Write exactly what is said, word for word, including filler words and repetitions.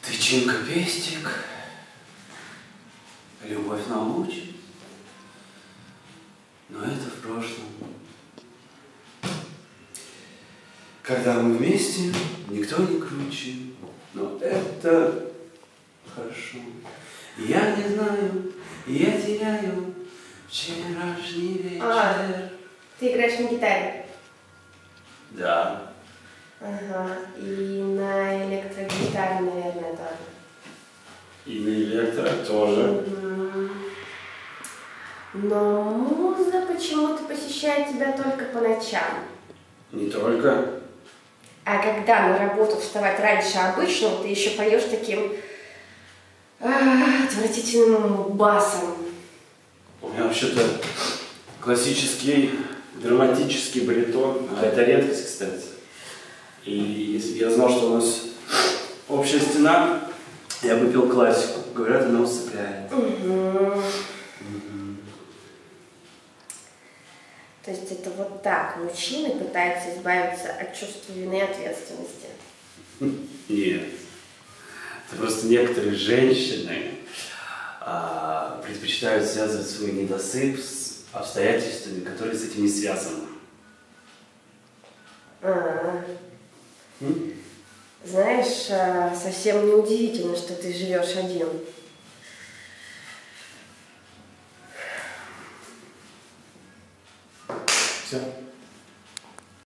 Тычинка пестик, любовь научит, но это в прошлом. Когда мы вместе, никто не круче, но это хорошо. Я не знаю, я теряю вчерашний вечер. А, ты играешь на гитаре? Да. Ага, и на электрогитаре, наверное, тоже. И на электро тоже. Угу. Но муза почему-то посещает тебя только по ночам. Не только. А когда на работу вставать раньше обычного, ты еще поешь таким а, отвратительным басом. У меня вообще-то классический драматический баритон, а это редкость, кстати. И если бы я знал, что у нас общая стена, я бы пел классику. Говорят, она усыпляет. Угу. Угу. То есть это вот так мужчины пытаются избавиться от чувства вины и ответственности? Нет. Это просто некоторые женщины а, предпочитают связывать свой недосып с обстоятельствами, которые с этим не связаны. А-а-а. Знаешь, совсем неудивительно, что ты живешь один. Все.